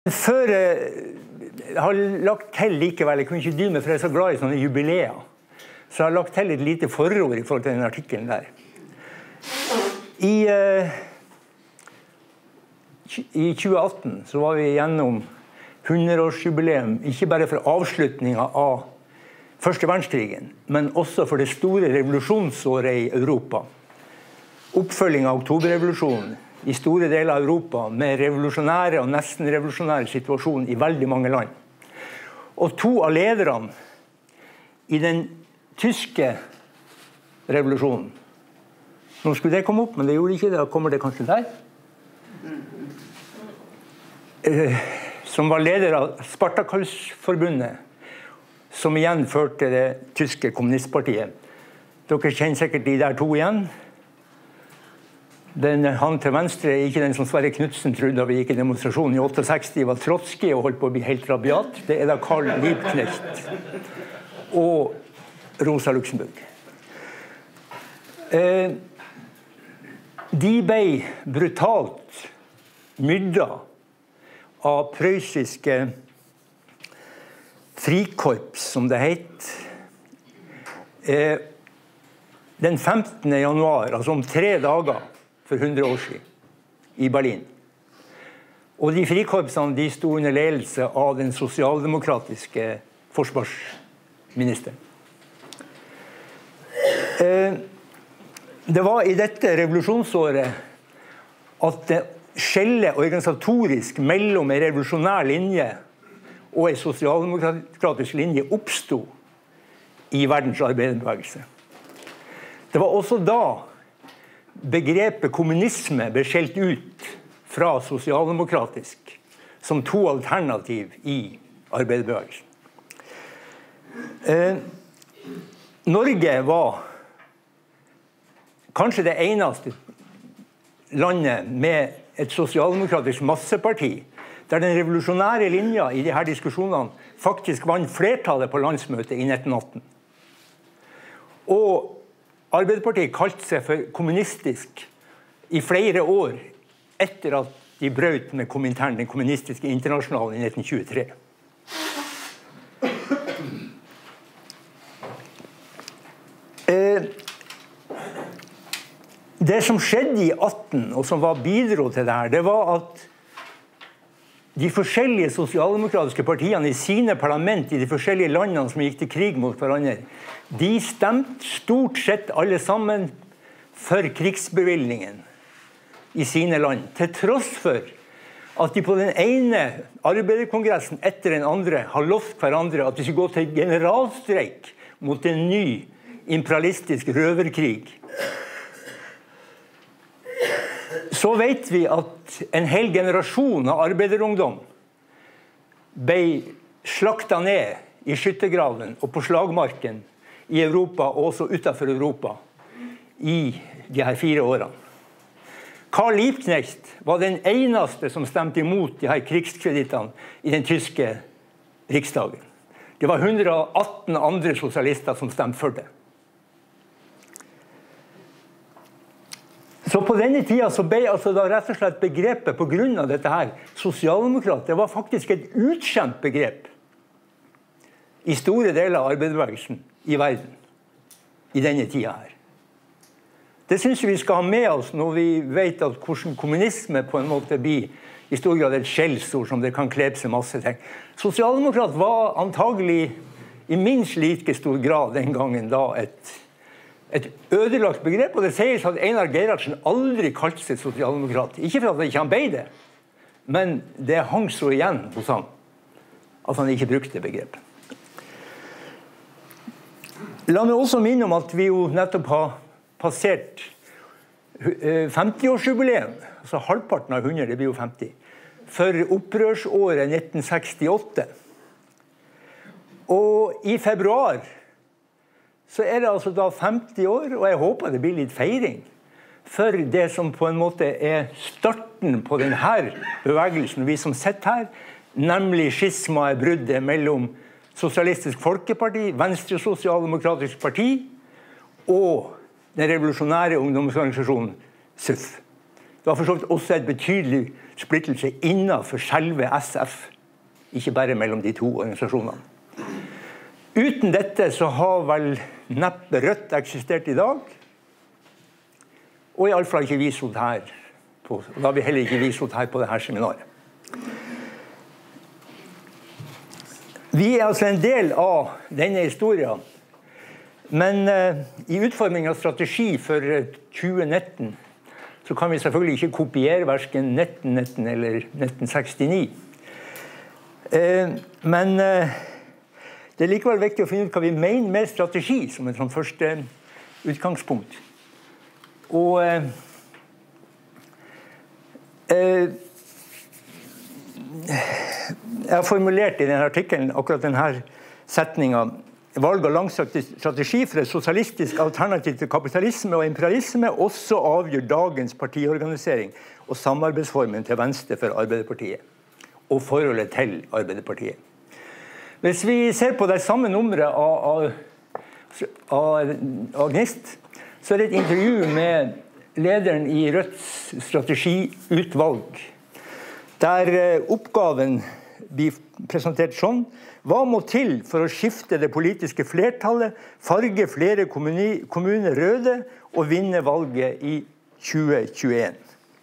Før jeg har lagt til likevel, jeg kunne ikke dy meg, for jeg er så glad i sånne jubileer. Så jeg har lagt til et lite forord i forhold til den artikkelen der. I 2018 så var vi gjennom 100-årsjubileum, ikke bare for avslutningen av Første verdenskrigen, men også for det store revolusjonsåret i Europa. Oppfølging av oktoberrevolusjonen i store deler av Europa med revolusjonære og nesten revolusjonære situasjoner i veldig mange land. Og to av lederne i den tyske revolusjonen, nå skulle det komme opp, men det gjorde ikke det, da kommer det kanskje der, som var leder av Spartakusforbundet, som igjen førte det tyske kommunistpartiet. Dere kjenner sikkert de der to igjen. Han til venstre er ikke den som Sverre Knudsen trodde da vi gikk i demonstrasjonen i 68, var Trotsky og holdt på å bli helt rabiat. Det er da Karl Liebknecht og Rosa Luxemburg. De ble brutalt myrdet av prøyssiske frikorps, som det het, den 15. januar, altså om 3 dager for 100 år siden, i Berlin. Og de frikorpsene de sto under ledelse av den sosialdemokratiske forsvarsministeren. Det var i dette revolusjonsåret at det skjellet organisatorisk mellom en revolusjonær linje og en sosialdemokratisk linje oppstod i verdens arbeiderbevegelse. Det var også da begrepet kommunisme ble skjelt ut fra sosialdemokratisk som to alternativ i arbeiderbevegelsen. Norge var kanskje det eneste landet med et sosialdemokratisk masseparti der den revolusjonære linja i disse diskusjonene faktisk vant flertallet på landsmøtet i 1918. Og Arbeiderpartiet kalte seg for kommunistisk i flere år etter at de brøt med Komintern, den kommunistiske internasjonalen, i 1923. Det som skjedde i 18, og som bidro til det her, det var at de forskjellige sosialdemokratiske partiene i sine parlament i de forskjellige landene som gikk til krig mot hverandre, de stemte stort sett alle sammen for krigsbevilgningen i sine land, til tross for at de på den ene arbeiderkongressen etter den andre har lovt hverandre at de skulle gå til generalstreik mot en ny imperialistisk røverkrig. Så vet vi at en hel generasjon av arbeiderungdom ble slaktet ned i skyttergraven og på slagmarken i Europa og også utenfor Europa i de her 4 årene. Karl Liebknecht var den eneste som stemte imot de her krigskredittene i den tyske riksdagen. Det var 118 andre sosialister som stemte for det. Så på denne tida så ble altså da rett og slett begrepet på grunn av dette her, sosialdemokrat, det var faktisk et utkjent begrep i store deler av arbeiderbevegelsen i verden i denne tida her. Det synes vi skal ha med oss når vi vet at hvordan kommunisme på en måte blir i stor grad et skjellsord som det kan klepse masse ting. Sosialdemokrat var antagelig i minst like stor grad den gangen da et ødelagt begrep, og det sies at Einar Gerhardsen aldri kalte seg sosialdemokrat. Ikke for at ikke han ble det, men det hang så igjen hos ham at han ikke brukte begrepet. La meg også minne om at vi jo nettopp har passert 50-årsjubileum, altså halvparten av 100, det blir jo 50, for opprørsåret 1968. Og i februar så det altså da 50 år, og jeg håper det blir litt feiring, for det som på en måte starten på denne bevegelsen, vi som sitter her, nemlig skismaet, bruddet mellom Sosialistisk Folkeparti, Venstre Sosialdemokratisk Parti og den revolusjonære ungdomsorganisasjonen SUF. Det var for så vidt også et betydelig splittelse innenfor selve SF, ikke bare mellom de to organisasjonene. Uten dette så har vel neppe Rødt eksistert i dag, og i alle fall ikke vi stått her, og da har vi heller ikke vi stått her på dette seminaret. Vi er altså en del av denne historien, men i utformingen av strategi for 2019 så kan vi selvfølgelig ikke kopiere hverken 1919 eller 1969. Men det er likevel viktig å finne ut hva vi mener med strategi som et sånn første utgangspunkt. Og jeg har formulert i denne artikkelen akkurat denne setningen: valg av langsiktig strategi for et sosialistisk alternativ til kapitalisme og imperialisme også avgjør dagens partiorganisering og samarbeidsformen til venstre for Arbeiderpartiet og forholdet til Arbeiderpartiet. Hvis vi ser på det samme nummeret av GNIST, så er det et intervju med lederen i Rødts strategiutvalg, der oppgaven blir presentert sånn: hva må til for å skifte det politiske flertallet, farge flere kommuner røde og vinne valget i 2021?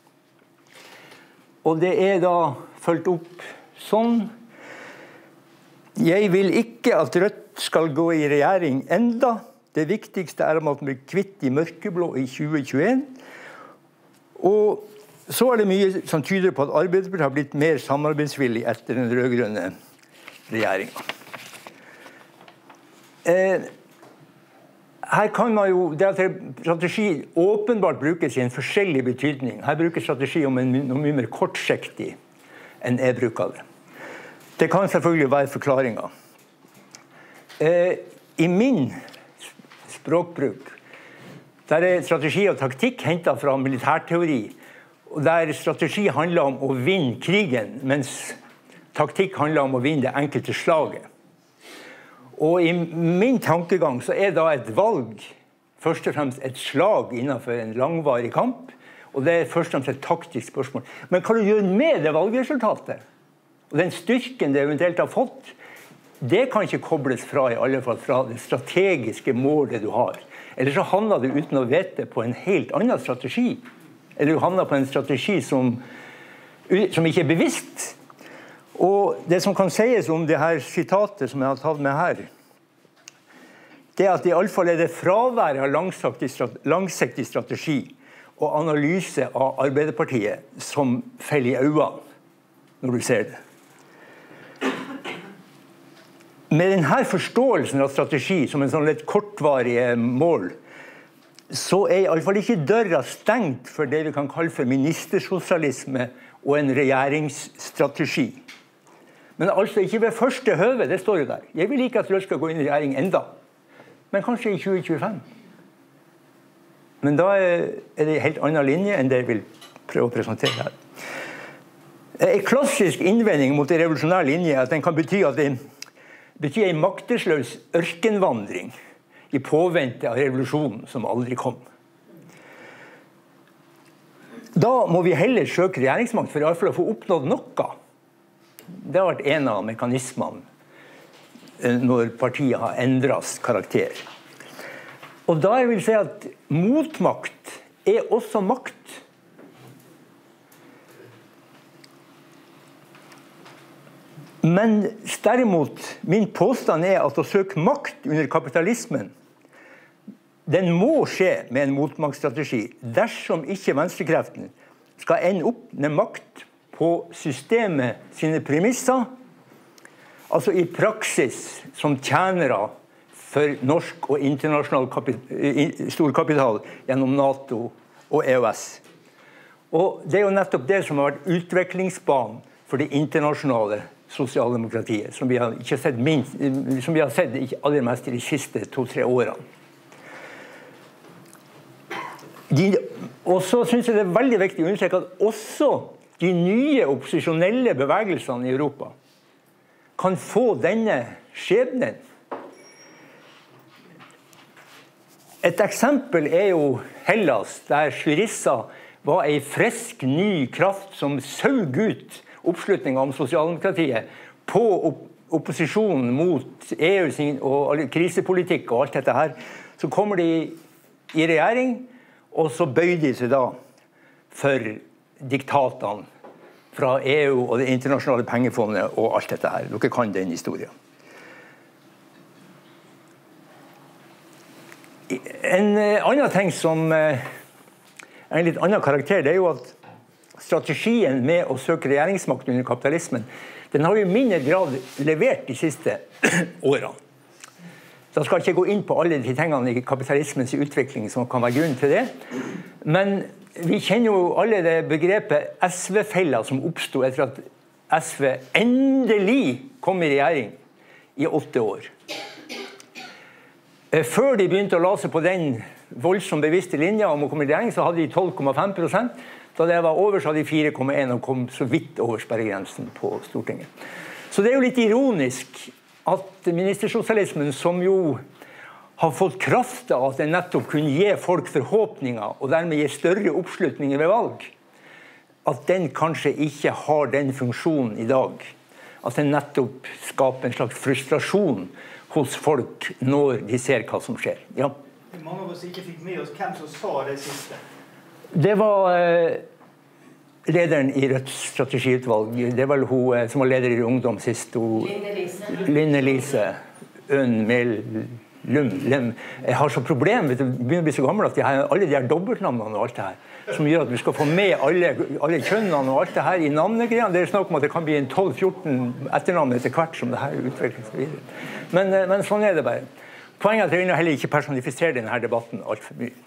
Og det er da fulgt opp sånn: jeg vil ikke at Rødt skal gå i regjering enda. Det viktigste er at man blir kvitt de mørkeblå i 2021. Og så er det mye som tyder på at Arbeiderpartiet har blitt mer samarbeidsvillig etter den rødgrønne regjeringen. Her kan man jo, det at strategi åpenbart brukes i en forskjellig betydning. Her brukes strategi om noe mye mer kortsiktig enn jeg bruker det. Det kan selvfølgelig være forklaringer. I min språkbruk, der er strategi og taktikk hentet fra militærteori, og der strategi handler om å vinne krigen, mens taktikk handler om å vinne det enkelte slaget. Og i min tankegang så er da et valg først og fremst et slag innenfor en langvarig kamp, og det er først og fremst et taktisk spørsmål. Men hva du gjør med det valgresultatet, og den styrken det eventuelt har fått, det kan ikke kobles fra, i alle fall fra det strategiske målet du har. Eller så handler du uten å vite på en helt annen strategi. Eller du handler på en strategi som ikke er bevisst. Og det som kan sies om det her sitatet som jeg har tatt med her, det er at i alle fall er det fraværet av langsiktig strategi og analyse av Arbeiderpartiet som feller i øynene når du ser det. Med denne forståelsen av strategi som en sånn litt kortvarig mål, så er i alle fall ikke døra stengt for det vi kan kalle for ministersosialisme og en regjeringsstrategi. Men altså ikke ved første høve, det står jo der. Jeg vil ikke at Rødt skal gå inn i regjering enda, men kanskje i 2025. Men da er det en helt annen linje enn det jeg vil prøve å presentere her. En klassisk innvending mot en revolusjonær linje er at den kan bety at det betyr en maktesløs ørkenvandring i påvente av revolusjonen som aldri kom. Da må vi heller søke regjeringsmakt for i alle fall å få oppnådd noe. Det har vært en av mekanismene når partiet har endret karakter. Og da jeg vil si at motmakt er også makt. Men derimot, min påstand er at å søke makt under kapitalismen, den må skje med en motmaktstrategi dersom ikke venstrekreftene skal ende opp med makt på systemet sine premisser, altså i praksis som tjenere for norsk og internasjonal storkapital gjennom NATO og EØS. Og det er jo nettopp det som har vært utviklingsbanen for det internasjonale sosialdemokratiet, som vi har sett aller mest i de siste 2-3 årene. Og så synes jeg det er veldig viktig å understreke at også de nye opposisjonelle bevegelsene i Europa kan få denne skjebnen. Et eksempel er jo Hellas, der Syriza var en frisk, ny kraft som søg ut oppslutningen om sosialdemokratiet på opposisjonen mot EU og krisepolitikk og alt dette her. Så kommer de i regjering, og så bøyer de seg da for diktatene fra EU og det internasjonale pengefondet og alt dette her. Dere kan den historien. En annen ting som en litt annen karakter, det er jo at strategien med å søke regjeringsmakt under kapitalismen, den har jo i mindre grad levert de siste årene. Så jeg skal ikke gå inn på alle de tingene i kapitalismens utvikling som kan være grunn til det. Men vi kjenner jo alle det begrepet SV-fella som oppstod etter at SV endelig kom i regjering i 8 år. Før de begynte å la seg på den voldsomt bevisste linja om å komme i regjering, så hadde de 12,5%. Da det var over, så hadde de 4,1% og kom så vidt over sperregrensen på Stortinget. Så det er jo litt ironisk at ministersosialismen, som jo har fått kraft av at den nettopp kunne gi folk forhåpninger, og dermed gi større oppslutninger ved valg, at den kanskje ikke har den funksjonen i dag. At den nettopp skaper en slags frustrasjon hos folk når de ser hva som skjer. Ja. Mange av oss ikke fikk med oss hvem som sa det siste. Det var lederen i Rødts strategiutvalg. Det var hun som var leder i Ungdom sist. Linne-Lise Lem. Jeg har så problem, vet du, begynner å bli så gammel at alle de her dobbeltnavnene og alt det her, som gjør at vi skal få med alle kjønnene og alt det her i navnegreiene. Det er snakk om at det kan bli en 12-14 etternavn etter hvert som det her utvikler seg videre. Men sånn er det bare. Poenget er at jeg heller ikke personifiserer denne debatten alt for mye.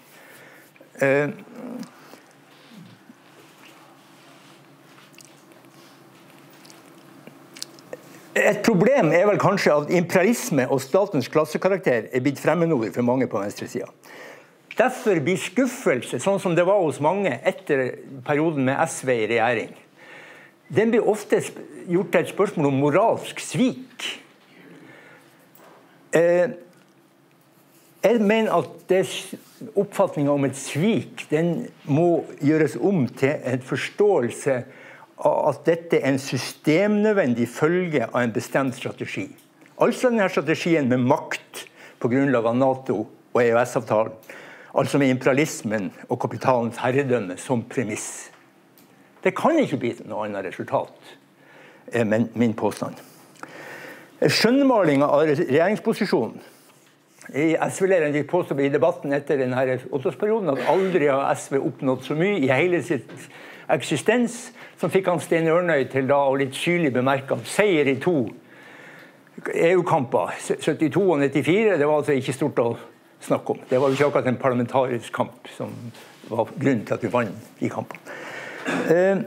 Et problem er vel kanskje at imperialisme og statens klassekarakter er blitt fremmedord for mange på venstresiden. Derfor blir skuffelse, sånn som det var hos mange etter perioden med SV i regjering, den blir ofte gjort til et spørsmål om moralsk svik. Jeg mener at oppfatningen om et svik, den må gjøres om til en forståelse av at dette er en systemnødvendig følge av en bestemt strategi. Altså denne strategien med makt på grunnlag av NATO og EØS-avtalen, altså med imperialismen og kapitalens herredømme som premiss. Det kan ikke bli noe annet resultat, er min påstand. Skjønnmaling av regjeringsposisjonen. SV-lederen påstod i debatten etter denne 8-årsperioden at aldri har SV oppnådd så mye i hele sitt eksistens, som fikk han Sten Ørnøy til da å litt syrlig bemerke at seier i 2 EU-kamper, 72 og 94, det var altså ikke stort å snakke om. Det var jo ikke akkurat en parlamentarisk kamp som var grunnen til at vi vant i kampen.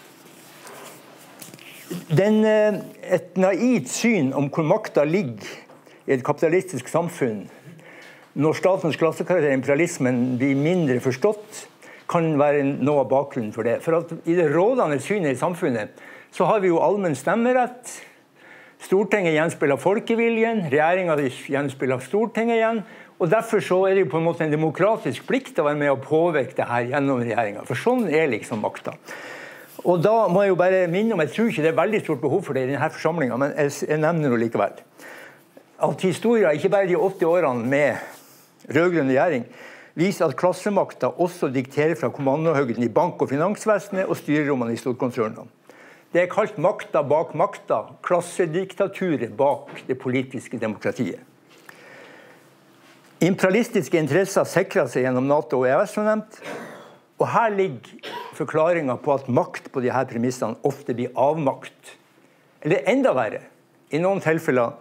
Et naivt syn om hvor makta ligger i et kapitalistisk samfunn, når statens klassekarakter og imperialismen blir mindre forstått, kan være noe av bakgrunnen for det. For at i det rådende synet i samfunnet, så har vi jo allmenn stemmerett, Stortinget gjenspiller folkeviljen, regjeringen gjenspiller Stortinget igjen, og derfor så er det jo på en måte en demokratisk plikt å være med å påvirke det her gjennom regjeringen, for sånn er liksom makta. Og da må jeg jo bare minne om, jeg tror ikke det er veldig stort behov for det i denne forsamlingen, men jeg nevner det likevel. At historien, ikke bare de 80 årene med rødgrønn regjering, viser at klassemakta også dikterer fra kommandohøyden i bank- og finansvesenet og styrerommene i storkonsernene. Det er kalt makta bak makta, klassediktaturet bak det politiske demokratiet. Imperialistiske interesser sikrer seg gjennom NATO og EØS som nevnt, og her ligger forklaringen på at makt på disse premissene ofte blir avmakt. Eller enda verre, i noen tilfeller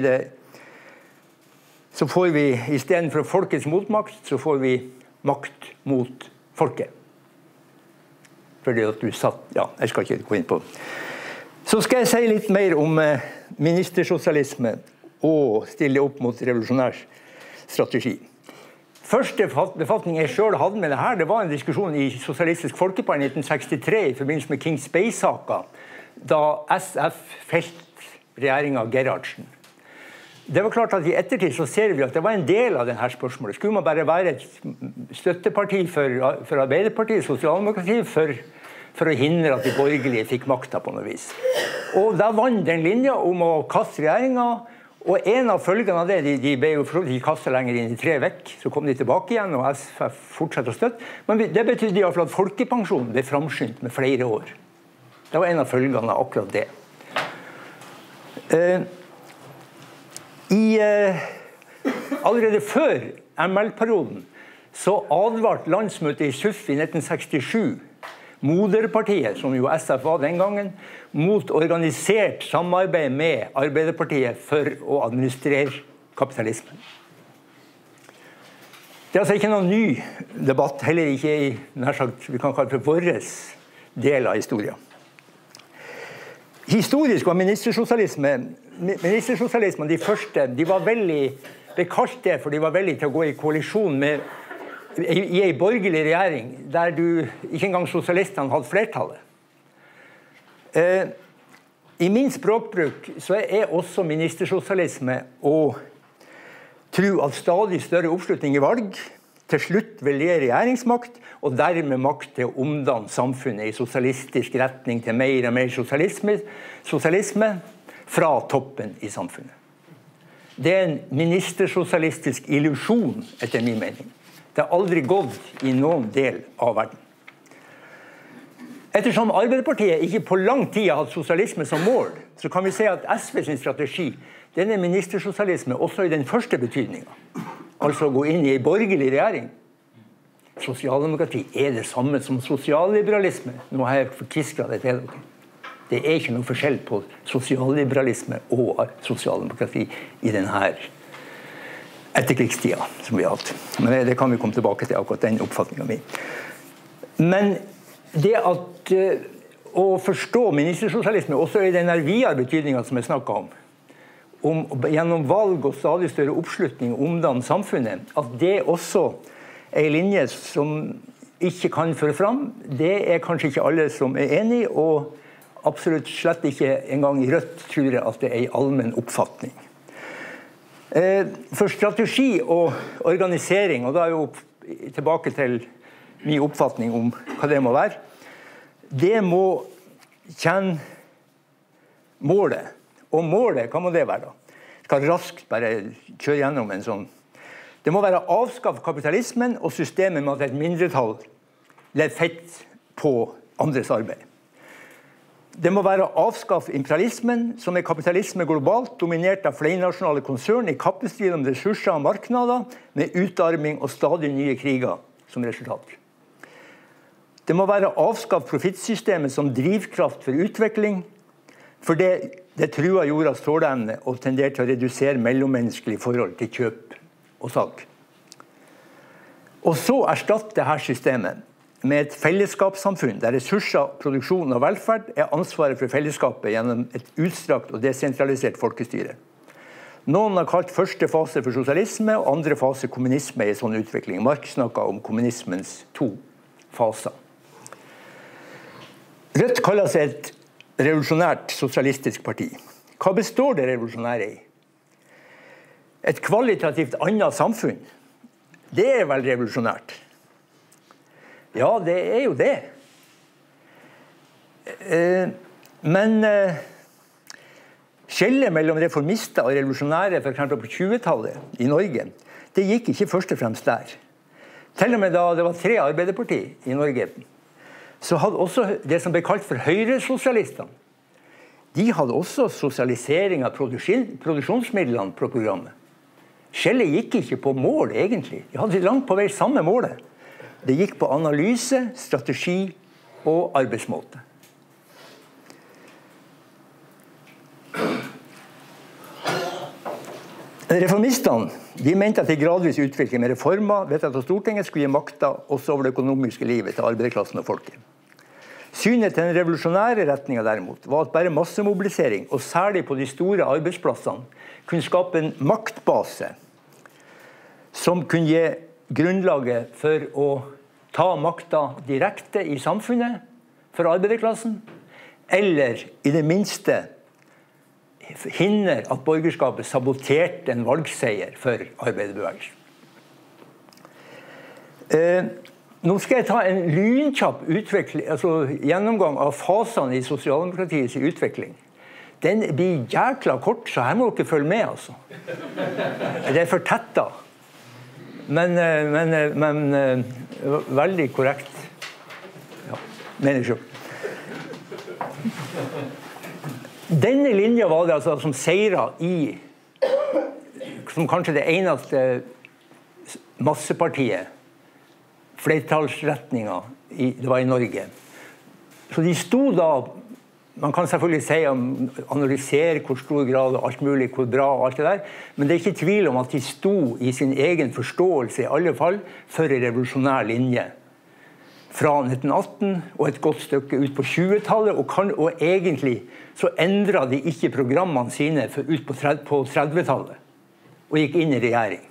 så får vi, i stedet for folkets motmakt, så får vi makt mot folket. Fordi at du satt, ja, jeg skal ikke gå inn på det. Så skal jeg si litt mer om ministersosialisme og stille opp mot revolusjonær strategi. Første befatning jeg selv hadde med det her, det var en diskusjon i Sosialistisk Folkeparti i 1963 i forbindelse med Kings Bay-saka, da SF felte regjeringen Gerhardsen. Det var klart at I ettertid så ser vi at det var en del av denne spørsmålet. Skulle man bare være et støtteparti for Arbeiderpartiet, sosialdemokratiet, for å hindre at de borgerlige fikk makta på noe vis. Og da vant den linja om å kaste regjeringen, og en av følgene av det, de ble jo kastet lenger inn I 3 vekk, så kom de tilbake igjen, og SFF fortsatte å støtte. Men det betydde I hvert fall at folkepensjonen ble framskyndt med flere år. Det var en av følgene av akkurat det. Allerede før ML-perioden så advarte landsmøtet I SUF I 1967 moderpartiet, som jo SF var den gangen, mot organisert samarbeid med Arbeiderpartiet for å administrere kapitalismen. Det altså ikke noen ny debatt, heller ikke I, nær sagt, vi kan kalle det for våres del av historien. Historisk var ministersosialismen, de første, de var veldig, ble kalt det, for de var veldig til å gå I koalisjon med I en borgerlig regjering, der ikke engang sosialistene hadde flertallet. I min språkbruk så også ministersosialisme å tro at stadig større oppslutning I valg til slutt vil gi regjeringsmakt, og dermed makt til å omdanne samfunnet I sosialistisk retning til mer og mer sosialisme fra toppen I samfunnet. Det en ministersosialistisk illusjon, etter min mening. Det har aldri gått I noen del av verden. Ettersom Arbeiderpartiet ikke på lang tid har hatt sosialisme som mål, så kan vi se at SV sin strategi, den ministersosialisme også I den første betydningen. Altså å gå inn I en borgerlig regjering. Sosialdemokrati det samme som sosialliberalisme. Nå har jeg forkisket det til dere. Det ikke noe forskjell på sosialliberalisme og sosialdemokrati I denne etterkrigstida som vi har hatt. Men det kan vi komme tilbake til akkurat den oppfatningen min. Men det at å forstå ministersosialisme også I den videre betydningen som jeg snakket om gjennom valg og stadig større oppslutning omdanne samfunnet, at det også en linje som ikke kan føre fram, det kanskje ikke alle som enig, og absolutt slett ikke engang I Rødt tror jeg at det en allmenn oppfatning. For strategi og organisering, og da jo tilbake til min oppfatning om hva det må være, det må kjenne målet. Og målet, hva må det være da? Jeg skal raskt bare kjøre gjennom en sånn. Det må være å avskaffe kapitalismen og systemet med at et mindretall lever fett på andres arbeid. Det må være å avskaffe imperialismen, som kapitalisme globalt, dominert av flernasjonale konsern I kappestrid om ressurser og marknader, med utarming og stadig nye kriger som resultat. Det må være å avskaffe profittsystemet som drivkraft for utvikling, for det truer jordas tåleevne og tenderer til å redusere mellommenneskelige forhold til kjøp og salg. Og så erstatte dette systemet med et fellesskapssamfunn der ressurser, produksjon og velferd ansvaret for fellesskapet gjennom et utstrakt og desentralisert folkestyre. Noen har kalt første fase for sosialisme og andre fase kommunisme I sånn utvikling. Marx snakket om kommunismens 2 faser. Rødt kaller seg et revolusjonært sosialistisk parti. Hva består det revolusjonære I? Et kvalitativt annet samfunn. Det vel revolusjonært. Ja, det jo det. Men skjellet mellom reformister og revolusjonære for eksempel på 20-tallet I Norge, det gikk ikke først og fremst der. Til og med da det var 3 arbeiderparti I Norge, så hadde også det som ble kalt for høyresosialistene, de hadde også sosialisering av produksjonsmidlene på programmet. Skjellet gikk ikke på mål egentlig. De hadde langt på vei samme målet. Det gikk på analyse, strategi og arbeidsmåte. Reformistene, de mente at de gradvis utvikling med reformer vedtatt av Stortinget skulle gi makta også over det økonomiske livet til arbeiderklassen og folket. Synet til den revolusjonære retningen derimot var at bare massemobilisering, og særlig på de store arbeidsplassene, kunne skape en maktbase som kunne gi grunnlaget for å ta makta direkte I samfunnet for arbeiderklassen, eller I det minste hindre at borgerskapet saboterte en valgseier for arbeiderbevegelsen. Nå skal jeg ta en lynkjapp gjennomgang av fasene i sosialdemokratiets utvikling. Den blir jækla kort, så her må dere følge med, altså. Det for tett da. Men veldig korrekt. Ja, mener jeg selv. Denne linja var det altså som seiret som kanskje det eneste massepartiet, flertallsretninga det var i Norge. Så de sto da, man kan selvfølgelig si analysere hvor stor grad og alt mulig, hvor bra og alt det der, men det er ikke tvil om at de sto i sin egen forståelse i alle fall for en revolusjonær linje fra 1918 og et godt stykke ut på 20-tallet, og egentlig så endret de ikke programmene sine ut på 30-tallet, og gikk inn i regjering.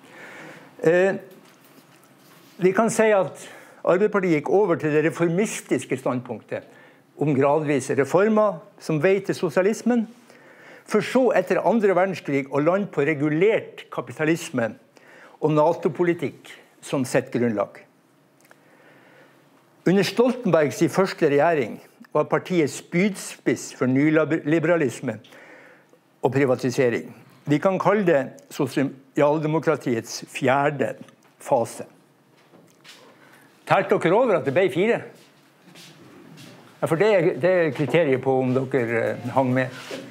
Vi kan si at Arbeiderpartiet gikk over til det reformistiske standpunktet om gradvise reformer som vei til sosialismen, for så etter andre verdenskrig å lande på regulert kapitalisme og NATO-politikk som sitt grunnlag. Under Stoltenbergs første regjering var partiet spydspiss for nyliberalisme og privatisering. Vi kan kalle det sosialdemokratiets fjerde fase. Tælte dere over at det ble 4? Ja, for det er kriteriet på om dere hang med.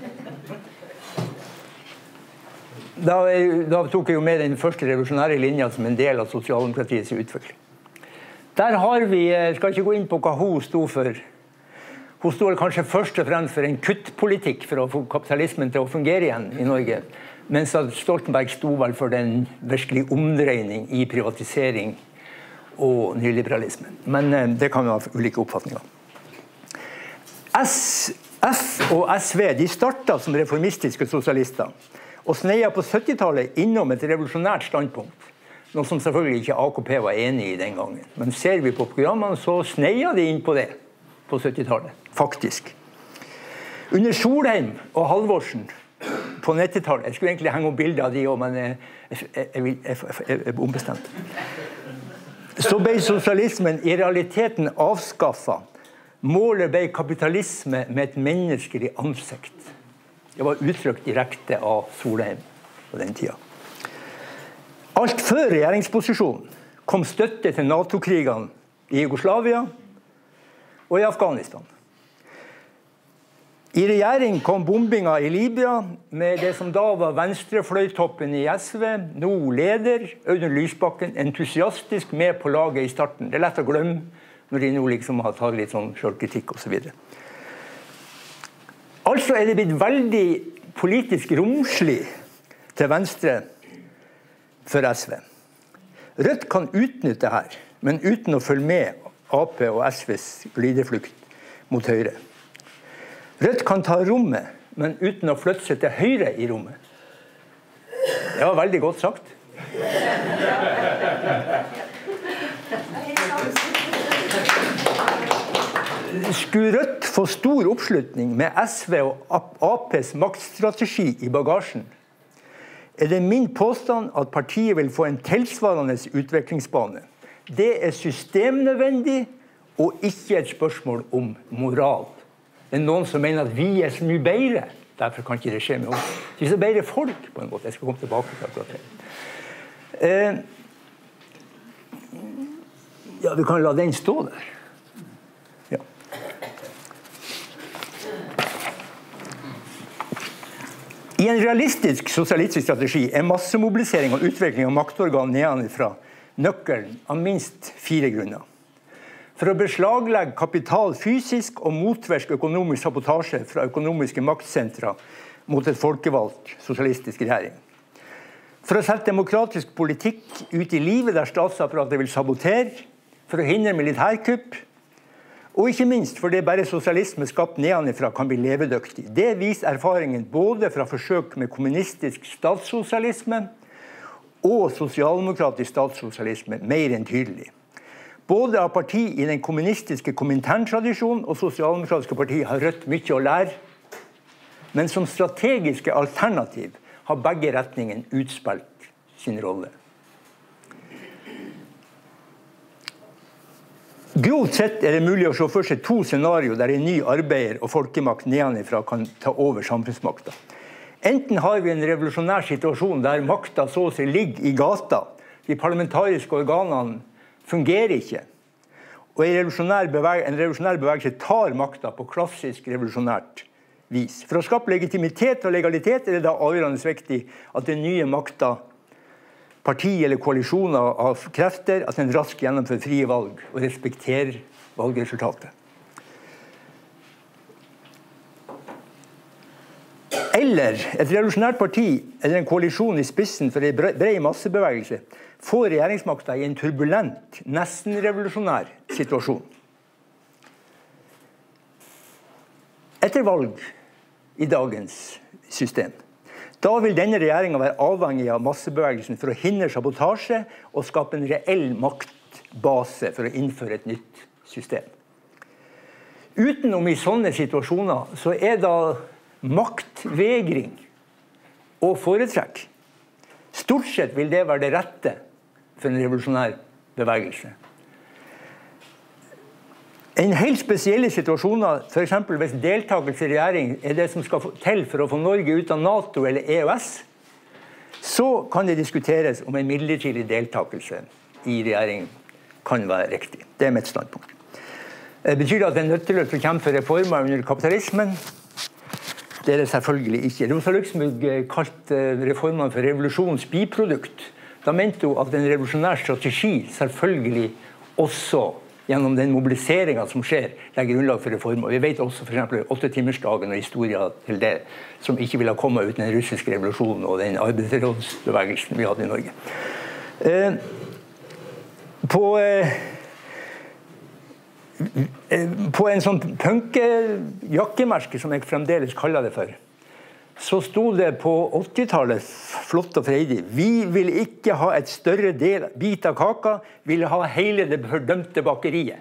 Da tok jeg jo med den første revolusjonære linja som en del av sosialdemokratiets utvikling. Der har vi, jeg skal ikke gå inn på hva hun sto for. Hun sto kanskje først og fremst for en kuttpolitikk for å få kapitalismen til å fungere igjen i Norge, mens Stoltenberg sto vel for den virkelig omdreining i privatisering og nyliberalisme. Men det kan vi ha ulike oppfatninger. SF og SV de startet som reformistiske sosialister og sneia på 70-tallet innom et revolusjonært standpunkt, noe som selvfølgelig ikke AKP var enig i den gangen. Men ser vi på programmene, så sneia de inn på det på 70-tallet, faktisk. Under Solheim og Halvorsen på 90-tallet, jeg skulle egentlig henge opp bilder av de også, men jeg er ombestemt. Så ble sosialismen i realiteten avskaffet. Målet ble kapitalisme med et menneskelig ansikt. Det var uttrykt direkte av Solheim på den tida. Alt før regjeringsposisjonen kom støtte til NATO-krigene i Jugoslavia og i Afghanistan. I regjering kom bombinga i Libya med det som da var venstrefløytoppen i SV, nå leder Audun Lysbakken, entusiastisk med på laget i starten. Det er lett å glemme når de nå liksom har tatt litt sånn selvkritikk og så videre. Altså er det blitt veldig politisk romslig til venstre for SV. Rødt kan utnytte her, men uten å følge med AP og SVs glideflukt mot høyre. Rødt kan ta rommet, men uten å flytte seg til høyre i rommet. Det var veldig godt sagt. Skulle Rødt få stor oppslutning med SV og APs maktstrategi i bagasjen, er det min påstand at partiet vil få en tilsvarende utviklingsbane. Det er systemnødvendig og ikke et spørsmål om moral. Det er noen som mener at vi er så mye bedre, derfor kan ikke det skje med oss. Vi er så bedre folk på en måte. Jeg skal komme tilbake til akkurat det. Ja, du kan la den stå der. Ja. I en realistisk sosialistisk strategi er massemobilisering og utvikling av maktorgan nedenfra nøkkelen av minst 4 grunner. For å beslaglegge kapital fysisk og motverke økonomisk sabotasje fra økonomiske maktsentra mot et folkevalgt sosialistisk regjering. For å sette demokratisk politikk ut i livet der statsapparatet vil sabotere, for å hindre militærkupp, og ikke minst fordi bare sosialisme skapt nedenfra kan bli levedyktig. Det viser erfaringen både fra forsøk med kommunistisk statssosialisme og sosialdemokratisk statssosialisme mer enn tydelig. Både av parti i den kommunistiske komintern-tradisjonen og sosialdemokratiske parti har Rødt mye å lære. Men som strategiske alternativ har begge retningene utspilt sin rolle. Grovt sett det mulig å se for seg 2 scenarioer der en ny arbeider- og folkemakt nedenfra kan ta over samfunnsmakta. Enten har vi en revolusjonær situasjon der makta så å si ligger i gata. De parlamentariske organene fungerer ikke. Og en revolusjonær bevegelse tar makta på klassisk revolusjonært vis. For å skape legitimitet og legalitet det da avgjørende viktig at den nye makta, parti eller koalisjoner av krefter, at den raskt gjennomfører frie valg og respekterer valgresultatet. Eller et revolusjonært parti eller en koalisjon i spissen for en bred massebevegelse får regjeringsmakta i en turbulent, nesten revolusjonær situasjon. Etter valg i dagens system, da vil denne regjeringen være avhengig av massebevegelsen for å hindre sabotasje og skape en reell maktbase for å innføre et nytt system. Utenom i sånne situasjoner så da maktvegring og foretrekk. Stort sett vil det være det rette for en revolusjonær bevegelse. En helt spesielle situasjoner, for eksempel hvis deltakelse i regjering det som skal til for å få Norge ut av NATO eller EØS, så kan det diskuteres om en midlertidig deltakelse i regjering kan være riktig. Det mitt standpunkt. Betyr det at det nødvendig å kjempe for reformer under kapitalismen? Det det selvfølgelig ikke. Rosa Luxemburg kalte reformene for revolusjonens biprodukt. Da mente hun at en revolusjonær strategi selvfølgelig også gjennom den mobiliseringen som skjer, legger grunnlag for reformer. Vi vet også for eksempel 8-timersdagen og historien til det, som ikke ville ha kommet uten den russiske revolusjonen og den arbeidsrådsbevegelsen vi hadde i Norge. På en sånn punkejakkemerke, som jeg fremdeles kaller det for, så stod det på 80-tallet, flott og freidig, vi vil ikke ha et større bit av kaka, vi vil ha hele det fordømte bakeriet.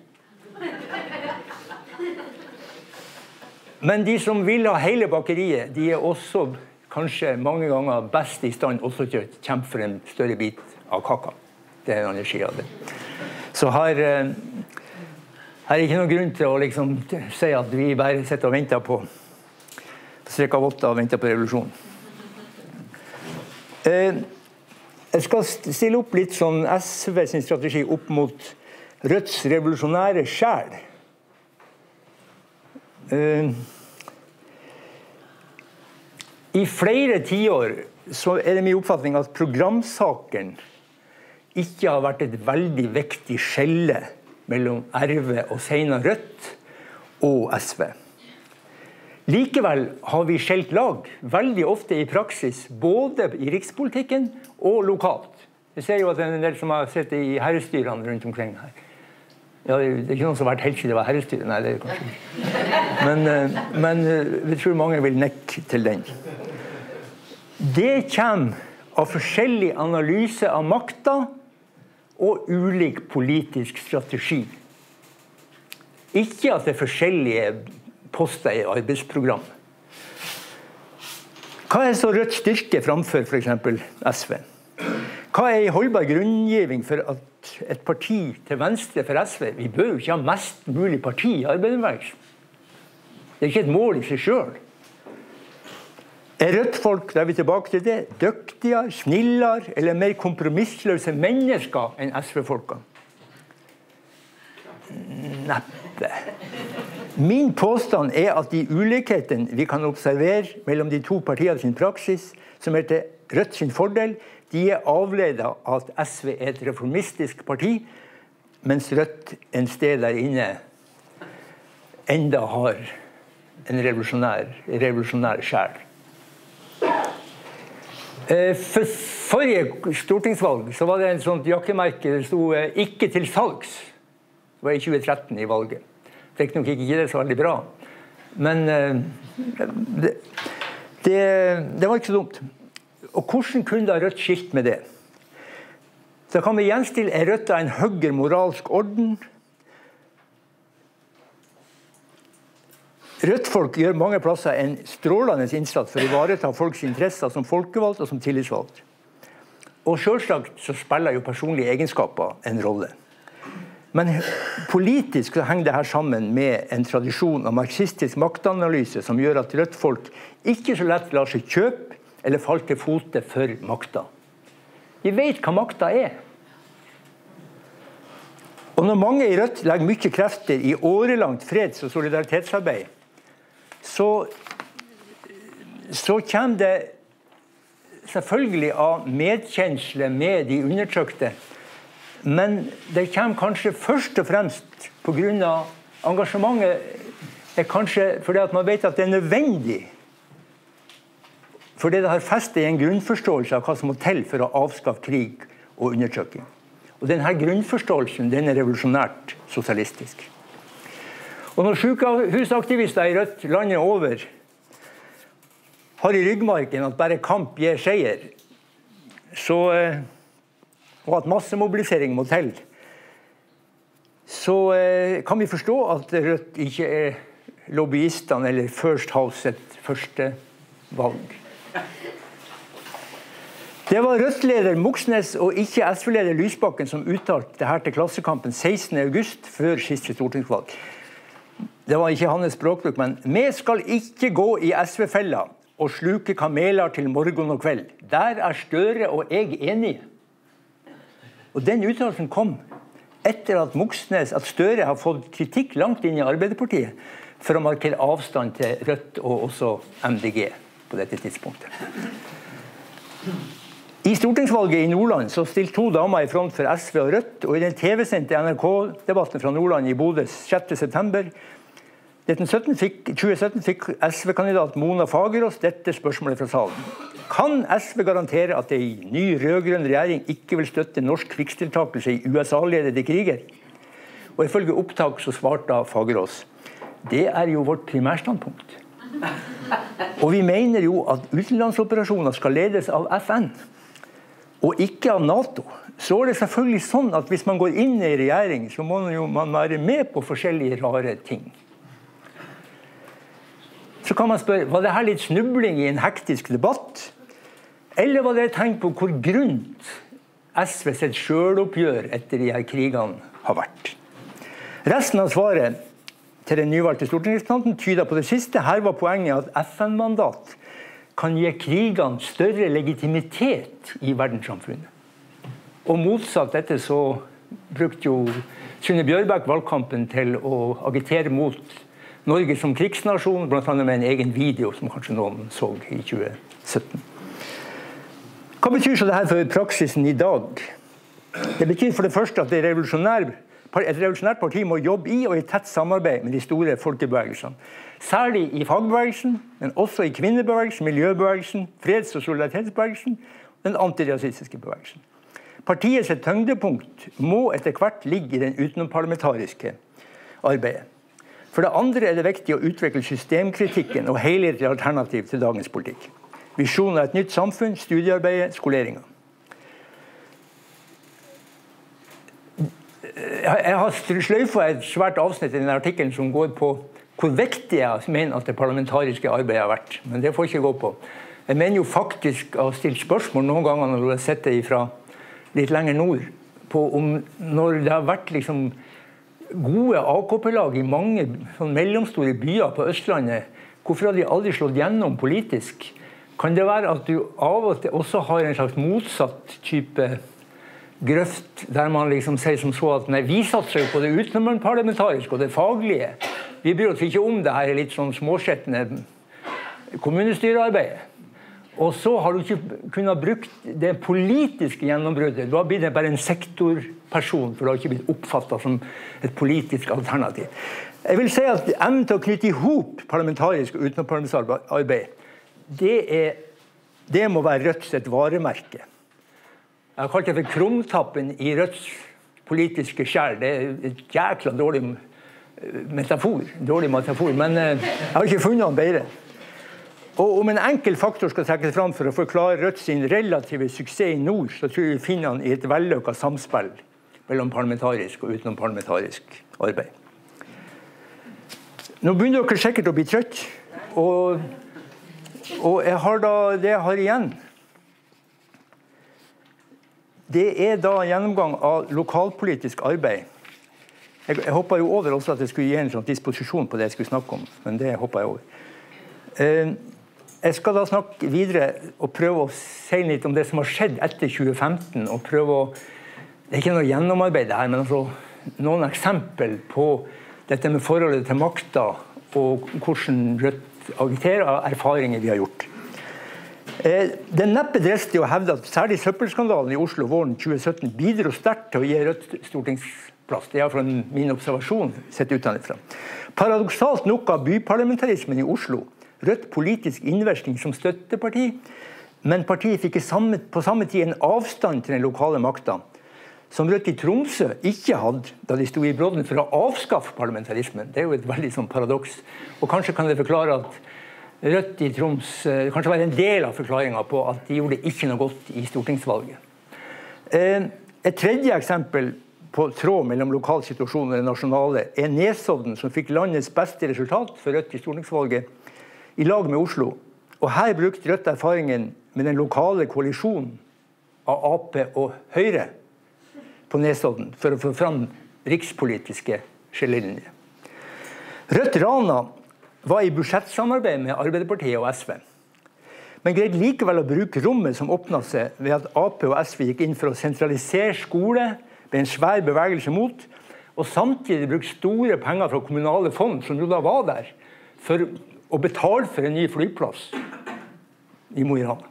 Men de som vil ha hele bakeriet, de også kanskje mange ganger best i stand også til å kjempe for en større bit av kaka. Det en annen side av det. Så her ikke noen grunn til å liksom si at vi bare sitter og venter på strek av 8 og venter på revolusjon. Jeg skal stille opp litt sånn SV sin strategi opp mot Rødts revolusjonære sjel. I flere tiår så det min oppfatning at programsaken ikke har vært et veldig viktig skille mellom RV og senere Rødt og SV. Likevel har vi skjelt lag veldig ofte i praksis, både i rikspolitikken og lokalt. Jeg ser jo at det en del som har sett i herrestyrene rundt omkring her. Ja, det ikke noen som har vært helt siden det var herrestyret, nei, det kanskje ikke. Men vi tror mange vil nekke til den. Det kommer av forskjellig analyse av makta og ulik politisk strategi. Ikke at det forskjellige poster i arbeidsprogram. Hva så Rødt styrke framfor for eksempel SV? Hva en holdbar grunngiving for at et parti til venstre for SV, vi bør jo ikke ha mest mulig parti i arbeiderbevegelsen. Det ikke et mål i seg selv. Rødt folk, da vi tilbake til det, dyktigere, snillere eller mer kompromissløse mennesker enn SV-folkene? Neppe. Min påstand at de ulikhetene vi kan observere mellom de to partiene sin praksis, som til Rødt sin fordel, de avledet av at SV et reformistisk parti, mens Rødt en sted der inne enda har en revolusjonær sjel. For forrige stortingsvalg så var det en sånt jakkemerke det stod ikke til salgs. Det var i 2013 i valget. Det nok ikke det så veldig bra. Men det var ikke så dumt. Og hvordan kunne da Rødt skilt med det? Så kan vi gjenstille Rødt en høyere moralsk orden. Rødt-folk gjør mange plasser en strålende innsats for å ivareta folks interesser som folkevalgt og som tillitsvalgt. Og selvsagt så spiller jo personlige egenskaper en rolle. Men politisk så henger det her sammen med en tradisjon av marxistisk maktanalyse som gjør at Rødt-folk ikke så lett lar seg kjøpe eller falle til fote for makta. De vet hva makta er. Og når mange i Rødt legger mye krefter i årelangt freds- og solidaritetsarbeid, så kommer det selvfølgelig av medkjensle med de undertrykte, men det kommer kanskje først og fremst på grunn av engasjementet er kanskje fordi at man vet at det er nødvendig, fordi det har festet i en grunnforståelse av hva som må til for å avskaffe krig og undertrykking. Og denne grunnforståelsen den er revolusjonært sosialistisk. Og når sykehusaktivister i Rødt landet over har i ryggmarken at bare kamp gir seier, og at massemobilisering må til, så kan vi forstå at Rødt ikke er lobbyistene eller First House et første valg. Det var Rødt-leder Moxnes og ikke SV-leder Lysbakken som uttalte det her til Klassekampen 16. august før siste stortingsvalg. Det var ikke hans språkbruk, men «Vi skal ikke gå i SV-fella og sluke kameler til morgen og kveld. Der er Støre og jeg enige». Og den uttalelsen kom etter at at Støre har fått kritikk langt inn i Arbeiderpartiet for å markere avstand til Rødt og også MDG på dette tidspunktet. I stortingsvalget i Nordland så stilte 2 damer i front for SV og Rødt, og i den TV-sendte NRK-debatten fra Nordland i Bodø 6. september 2017 fikk SV-kandidat Mona Fagerås dette spørsmålet fra salen. Kan SV garantere at det i ny rød-grønn regjering ikke vil støtte norsk krigsdeltakelse i USA-ledede kriger? Og ifølge opptak så svarte Fagerås, det er jo vårt primærstandpunkt. Og vi mener jo at utenlandsoperasjoner skal ledes av FN, og ikke av NATO. Så er det selvfølgelig sånn at hvis man går inn i regjering, så må man være med på forskjellige rare ting. Så kan man spørre, var det her litt snubling i en hektisk debatt? Eller var det et tegn på hvor grunt SV sitt selvoppgjør etter de her krigene har vært? Resten av svaret til den nyvalgte stortingsrepresentanten tyder på det siste. Her var poenget at FN-mandat kan gi krigene større legitimitet i verdenssamfunnet. Og motsatt dette så brukte jo Synne Bjørbæk valgkampen til å agitere mot Norge som krigsnasjon, blant annet med en egen video som kanskje noen så i 2017. Hva betyr så det her for praksisen i dag? Det betyr for det første at et revolusjonært parti må jobbe i og i tett samarbeid med de store folkebevegelsene. Særlig i fagbevegelsen, men også i kvinnebevegelsen, miljøbevegelsen, freds- og solidaritetsbevegelsen, den antirasistiske bevegelsen. Partiets tyngdepunkt må etter hvert ligge i den utenomparlamentariske arbeidet. For det andre er det viktig å utvikle systemkritikken og helhetlig alternativ til dagens politikk. Visjonen av et nytt samfunn, studiearbeidet, skoleringen. Jeg har sløyfet et svært avsnitt i denne artikkelen som går på hvor viktig jeg mener at det parlamentariske arbeidet har vært. Men det får jeg ikke gå på. Jeg mener jo faktisk å stille spørsmål noen ganger når du har sett det fra litt lenger nord, på om når det har vært liksom gode AKP-lag i mange mellomstore byer på Østlandet, hvorfor har de aldri slått gjennom politisk? Kan det være at du av og til også har en slags motsatt type grøft, der man liksom sier som så at nei, vi satser jo på det utenomparlamentariske og det faglige. Vi bryr oss ikke om det her litt sånn småskjettende kommunestyrearbeidet. Og så har du ikke kunnet brukt det politiske gjennombruddet. Du har blitt bare en sektorperson, for du har ikke blitt oppfattet som et politisk alternativ. Jeg vil si at evnen til å knytte ihop parlamentarisk og utenomparlamentarisk arbeid, det må være Rødt sitt varemerke. Jeg har kalt det for krumtappen i Rødts politiske skjær. Det er et jækla dårlig metafor, men jeg har ikke funnet den bedre. Og om en enkel faktor skal trekkes fram for å forklare Rødt sin relative suksess i nord, så tror jeg vi finner den i et vellykket samspill mellom parlamentarisk og utenomparlamentarisk arbeid. Nå begynner dere sikkert å bli trøtt, og jeg har da, det jeg har igjen, det da gjennomgang av lokalpolitisk arbeid. Jeg hoppet jo over også at jeg skulle gi en sånn disposisjon på det jeg skulle snakke om, men det hoppet jeg over. Jeg skal da snakke videre og prøve å si litt om det som har skjedd etter 2015, og prøve å, det ikke noe gjennomarbeid her, men altså noen eksempel på dette med forholdet til makta, og hvordan Rødt agiterer av erfaringer vi har gjort. Det neppe dristig å hevde at særlig søppelskandalen i Oslo våren 2017 bidro sterkt til å gi Rødt stortingsplass. Det fra min observasjon sett utenfra. Paradoksalt nok av byparlamentarismen i Oslo, Rødt politisk innversking som støtteparti, men partiet fikk på samme tid en avstand til den lokale makta, som Rødt i Tromsø ikke hadde da de stod i brodden for å avskaffe parlamentarismen. Det jo et veldig sånn paradoks. Og kanskje kan det forklare at Rødt i Troms kanskje var en del av forklaringen på at de gjorde ikke noe godt i stortingsvalget. Et tredje eksempel på tråd mellom lokal situasjon og det nasjonale Nesodden, som fikk landets beste resultat for Rødt i stortingsvalget i lag med Oslo. Og her brukte Rødt erfaringen med den lokale koalisjonen av Ap og Høyre på Nesodden for å få fram rikspolitiske skillelinjer. Rødt Rana var i budsjettsamarbeid med Arbeiderpartiet og SV, men greide likevel å bruke rommet som åpnet seg ved at Ap og SV gikk inn for å sentralisere skole med en svær bevegelse mot, og samtidig brukte store penger fra kommunale fond, som jo da var der, for å betale for en ny flyplass i Mo i Rana.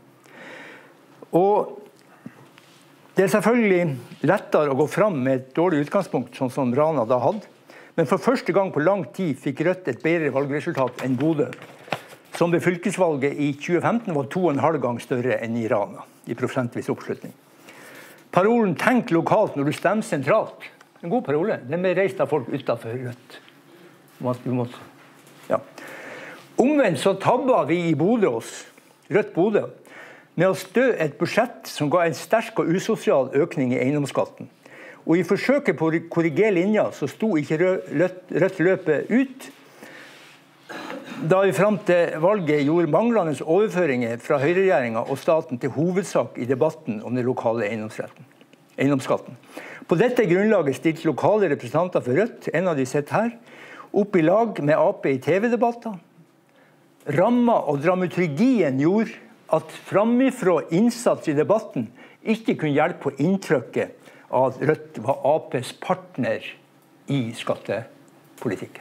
Og det selvfølgelig lettere å gå fram med et dårlig utgangspunkt, sånn som Rana da hadde, men for første gang på lang tid fikk Rødt et bedre valgresultat enn Bodø, som ved fylkesvalget i 2015 var 2,5 ganger større enn i Rana, i prosentvis oppslutning. Parolen «tenk lokalt når du stemmer sentralt», en god parole, den ble reist av folk utenfor Rødt. Ja. Omvendt så tabbet vi i Bodø oss, Rødt Bodø, med å stø et budsjett som ga en sterk og usosial økning i eiendomsskatten. Og i forsøket på å korrigere linja så sto ikke Rødt løpet ut, da vi frem til valget gjorde manglende overføringer fra høyreregjeringen og staten til hovedsak i debatten om den lokale eiendomsskatten. På dette grunnlaget stilte lokale representanter for Rødt, en av de sitter her, opp i lag med Ap i TV-debatter. Ramma og dramaturgien gjorde at framifrå innsats i debatten ikke kunne hjelpe på inntrykket av at Rødt var Aps partner i skattepolitikken.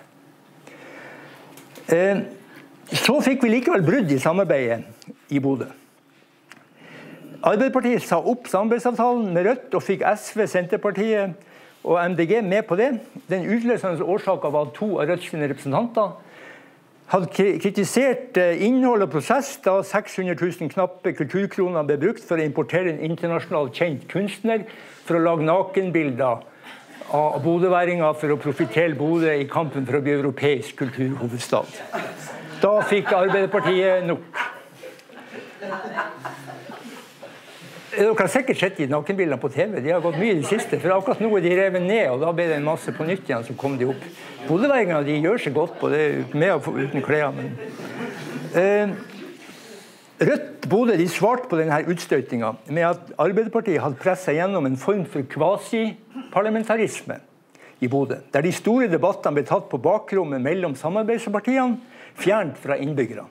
Så fikk vi likevel brudd i samarbeidet i Bodø. Arbeiderpartiet sa opp samarbeidsavtalen med Rødt og fikk SV, Senterpartiet og MDG med på det. Den utløsende årsaken var at 2 av Rødts representanter hadde kritisert innhold og prosess da 600 000 knappe kulturkroner ble brukt for å importere en internasjonalt kjent kunstner for å lage nakenbilder av bodøværinger for å profitere Bodø i kampen for å bli europeisk kulturhovedstad. Da fikk Arbeiderpartiet nok. Dere har sikkert sett de nakenbildene på TV. De har gått mye i det siste, for akkurat nå er de revet ned, og da ble det en masse på nytt igjen, så kom de opp. Bodøværingene, de gjør seg godt på det, med og uten klær. Rødt Bodø, de svarte på denne utstøytingen med at Arbeiderpartiet hadde presset gjennom en form for kvasi-parlamentarisme i Bodø, der de store debattene ble tatt på bakrommet mellom samarbeidspartiene, fjernt fra innbyggerne.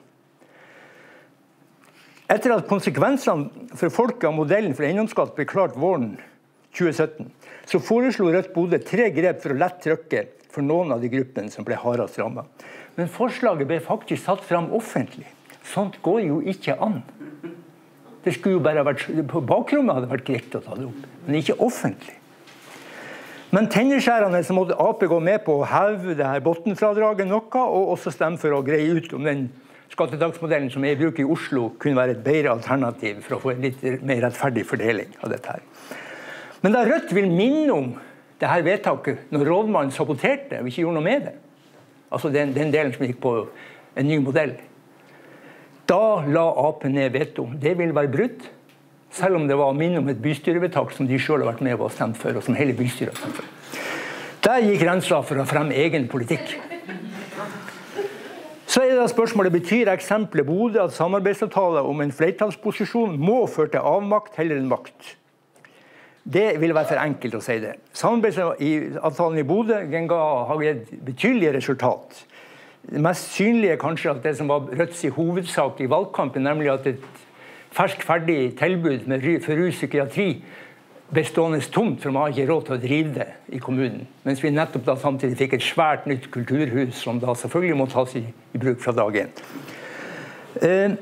Etter at konsekvensene for folket av modellen for eiendomsskatt ble klart våren 2017, så foreslo Rødt Bodø 3 grep for å lette trykket for noen av de gruppene som ble hardest rammet. Men forslaget ble faktisk satt fram offentlig. Sånt går jo ikke an. Det skulle jo bare vært, på bakrommet hadde vært greit å ta det opp, men ikke offentlig. Men tenneskjærerne så måtte Ap gå med på å heve det her bottenfradraget noe, og også stemme for å greie ut om den skattedagsmodellen som er i bruk i Oslo kunne være et bedre alternativ for å få en litt mer rettferdig fordeling av dette her. Men da Rødt vil minne om det her vedtaket når rådmannen saboterte og ikke gjorde noe med det, altså den delen som gikk på en ny modell, da la Ap ned veto. Det vil være brudd, selv om det var å minne om et bystyrevedtak som de selv har vært med og stemt for, og som hele bystyret har stemt for. Der gikk grensa for å fremme egen politikk. Så det da spørsmålet, betyr eksempelet Bodø at samarbeidsavtaler om en flertallsposisjon må føre til avmakt heller enn makt? Det vil være for enkelt å si det. Samarbeidsavtalen i Bodø har gitt betydelige resultat. Det mest synlige kanskje at det som var Rødts hovedsak i valgkampen, nemlig at et ferdig tilbud for ruspsykiatri bestående tomt, for man har ikke råd til å drive det i kommunen. Mens vi nettopp da samtidig fikk et svært nytt kulturhus, som da selvfølgelig må tas i bruk fra dag 1.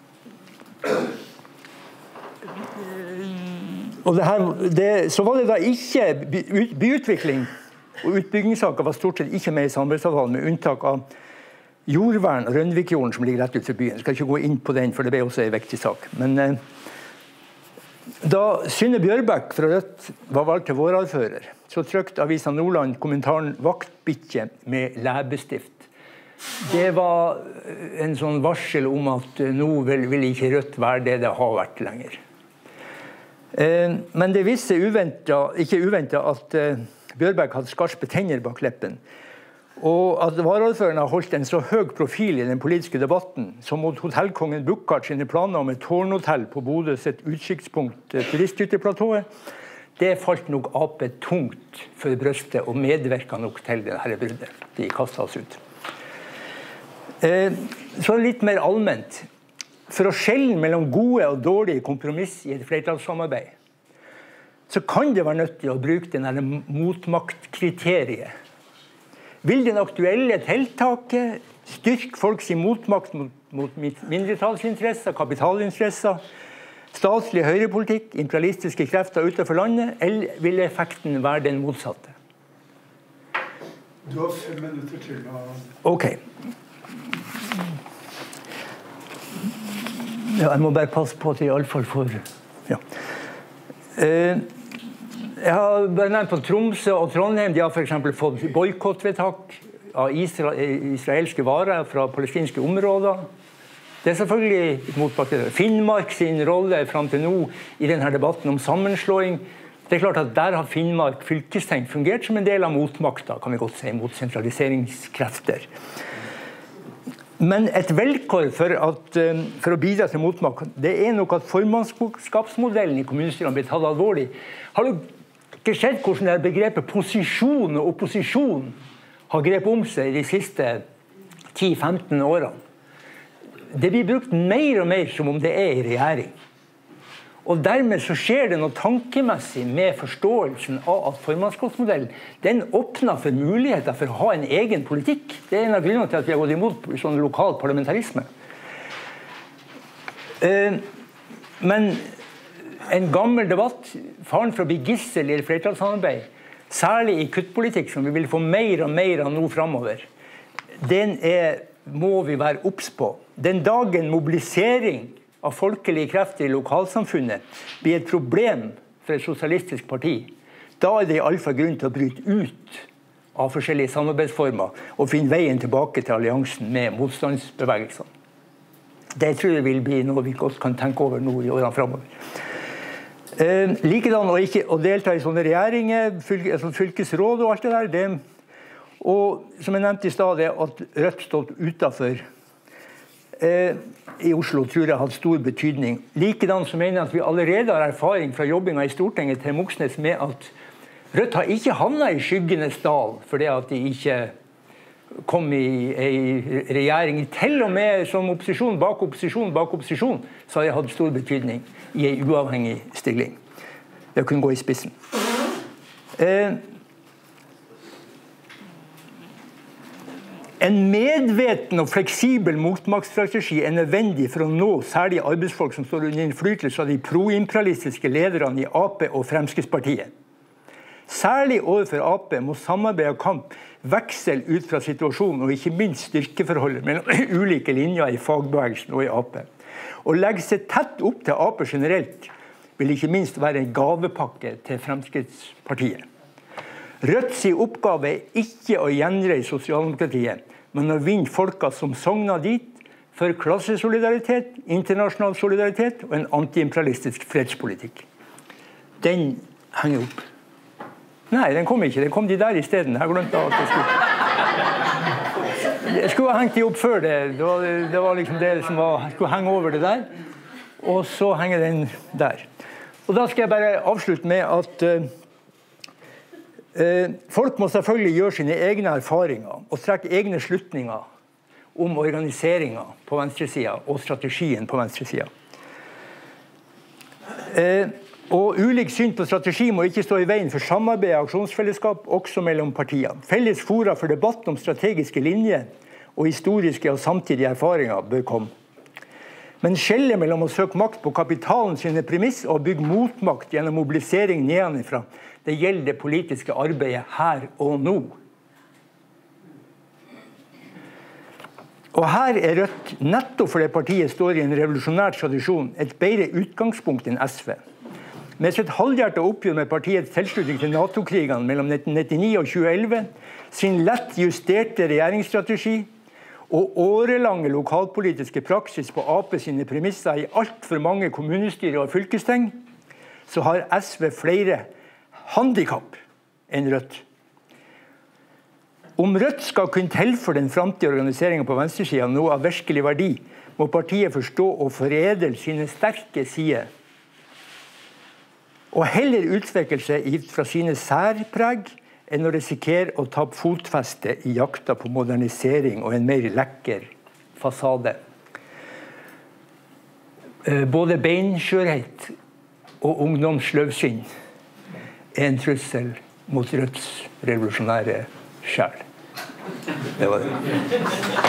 Så var det da ikke byutvikling og utbyggingssaker var stort sett ikke med i samarbeidsavtalen, med unntak av jordvern og Rønvikjorden som ligger rett ut for byen. Jeg skal ikke gå inn på den, for det ble også en viktig sak. Men da Synne Bjørbæk fra Rødt var valgt til vårordfører, så trykte Avisa Nordland kommentaren «Vaktbikkje med læbestift». Det var en sånn varsel om at nå vil ikke Rødt være det det har vært lenger. Men det viste ikke uventet at Bjørbæk hadde skarpe tenner bak leppen, og at varaordføreren har holdt en så høy profil i den politiske debatten, som mot hotellkongen Bukkart sine planer om et tårnhotell på Bodø sitt utkiktspunkt turisthytteplatået, det falt nok Ap tungt for brøstet og medvirket nok til dette bruddet. De kastet oss ut. Så litt mer allment. For å skjelne mellom gode og dårlige kompromiss i et flertallssamarbeid, så kan det være nødt til å bruke denne motmaktkriteriet. Vil den aktuelle tiltaket styrke folks motmakt mot mindretallsinteresser, kapitalinteresser, statslig høyrepolitikk, imperialistiske krefter utenfor landet, eller vil effekten være den motsatte? Du har 5 minutter til å... Ok. Ja, jeg må bare passe på at jeg i alle fall får... Ja. Jeg har bare nevnt på Tromsø og Trondheim, de har for eksempel fått boikottvedtak av israelske varer fra palestinske områder. Det er selvfølgelig et motbakke. Finnmark sin rolle frem til nå i denne debatten om sammenslåing. Det er klart at der har Finnmark fylkesting fungert som en del av motmakta, kan vi godt si, mot sentraliseringskrefter. Men et velkår for å bidra til motmakt, det er nok at formannskapsmodellen i kommunestyrene blir tatt alvorlig. Har du ikke sett hvordan det begrepet posisjon og opposisjon har grepet om seg de siste 10-15 årene? Det blir brukt mer og mer som om det er i regjering. Og dermed så skjer det noe tankemessig med forståelsen av at formannskapsmodellen, den åpner for muligheter for å ha en egen politikk. Det er en av grunnene til at vi har gått imot sånn lokal parlamentarisme. Men en gammel debatt, faren for å bli gissel i et flertallssamarbeid, særlig i kuttpolitikk, som vi vil få mer og mer av nå fremover, den må vi være obs på. Den dagen mobilisering av folkelige krefter i lokalsamfunnet blir et problem for et sosialistisk parti, da er det i alle fall grunn til å bryte ut av forskjellige samarbeidsformer og finne veien tilbake til alliansen med motstandsbevegelsene. Det tror jeg vil bli noe vi godt kan tenke over nå i årene fremover. Likedan å delta i sånne regjeringer, fylkesråd og alt det der, og som jeg nevnte i stad, det at Rødt stått utenfor i Oslo tror jeg har hatt stor betydning. Likedan så mener jeg at vi allerede har erfaring fra jobbinga i Stortinget til Moxnes med at Rødt har ikke havnet i skyggenes dal fordi at de ikke kom i regjering. Til og med som opposisjon, bak opposisjon, så har jeg hatt stor betydning i en uavhengig stilling. Det å kunne gå i spissen. En medveten og fleksibel motmaktsstrategi er nødvendig for å nå særlig arbeidsfolk som står under innflytelse av de proimperialistiske lederne i Ap og Fremskrittspartiet. Særlig overfor Ap må samarbeid og kamp veksle ut fra situasjonen og ikke minst styrkeforholdet mellom ulike linjer i fagbevegelsen og i Ap. Å legge seg tett opp til Ap generelt vil ikke minst være en gavepakke til Fremskrittspartiet. Rødts oppgave er ikke å gjenreise sosialdemokratiet, men å vinne folka som sogner dit for klassesolidaritet, internasjonal solidaritet og en antiimperialistisk fredspolitikk. Den henger opp. Nei, den kom ikke. Den kom de der i stedet. Jeg glemte at det skulle. Jeg skulle ha hengt de opp før det. Det var liksom det som var, jeg skulle henge over det der. Og så henger den der. Og da skal jeg bare avslutte med at folk må selvfølgelig gjøre sine egne erfaringer og trekke egne slutninger om organiseringen på venstresiden og strategien på venstresiden. Og ulik syn på strategi må ikke stå i veien for samarbeid og aksjonsfellesskap også mellom partiene. Felles fora for debatt om strategiske linjer og historiske og samtidige erfaringer bør komme. Men skjellet mellom å søke makt på kapitalen sine premiss og bygge motmakt gjennom mobilisering nedenfra, det gjelder det politiske arbeidet her og nå. Og her er Rødt, nettopp fordi partiet står i en revolusjonær tradisjon, et bedre utgangspunkt enn SV. Med sitt halvhjertet oppgjør med partiets tilslutning til NATO-krigene mellom 1999 og 2011, sin lett justerte regjeringsstrategi og årelange lokalpolitiske praksis på AP sine premisser i alt for mange kommunestyrer og fylkesting, så har SV flere handicap enn Rødt. Om Rødt skal kunne tilføre den fremtidige organiseringen på venstresiden noe av virkelig verdi, må partiet forstå og foredle sine sterke sider, og heller utvikle seg fra sine særpreg enn å risikere å tape fotfeste i jakta på modernisering og en mer lekker fasade. Både beinskjørhet og ungdomssløvsinn er en trussel mot Rødts revolusjonære sjel. Det var det.